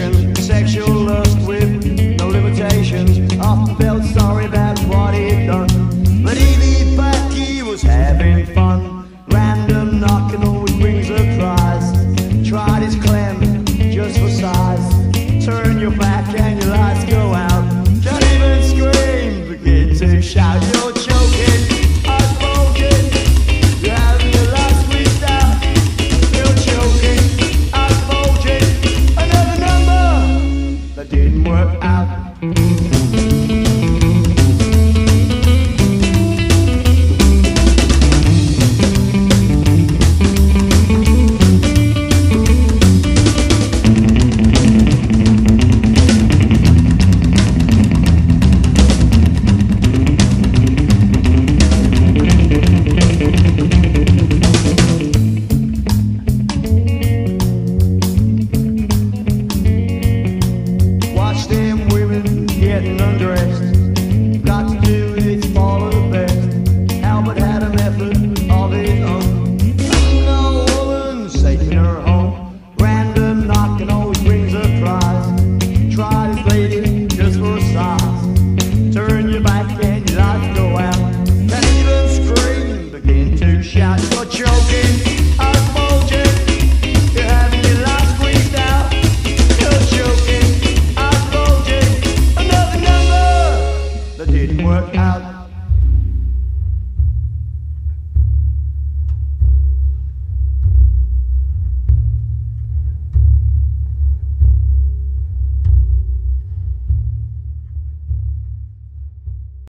temptation, sexual lust with no limitations. Often felt sorry about what he'd done, but he leaned back, he was having fun. Random knocking always brings a prize. Tried his clem just for size. Turn your back and your lights go out. Can't even scream, begin to shout. You're choking, I'm spoken. You're having your last squeezed out. You're choking, I'm spoken. Another number that didn't work out.